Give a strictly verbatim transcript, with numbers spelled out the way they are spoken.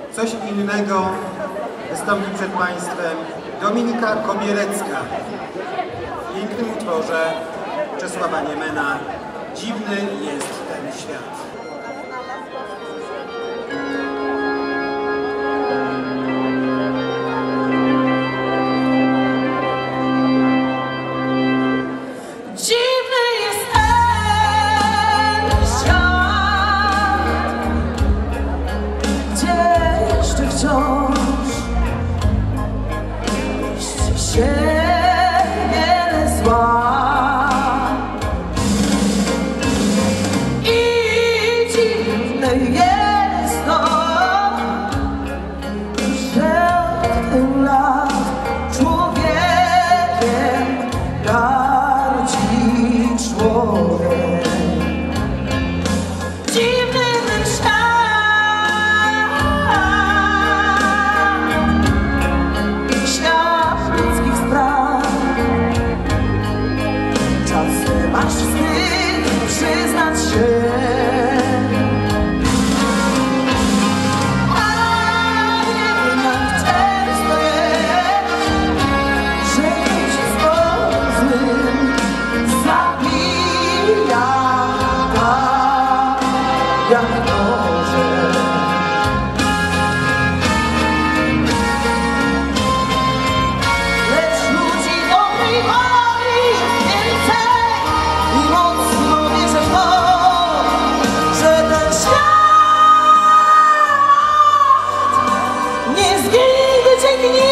coś innego wystąpi przed Państwem Dominika Kobierecka w pięknym utworze Czesława Niemena Dziwny jest ten świat. Wiele zła i dziwne jest to, że od tylu lat człowiekiem gardzi człowiek. Dziwny ten świat, świat ludzkich spraw. Czasem aż wstyd przyznać się, a jednak często jest, że gdzieś w złym zabija tak jak może. Lecz ludzi dobrej woli więcej i mocno wierzę w to, że ten świat nie zginie dzięki nim.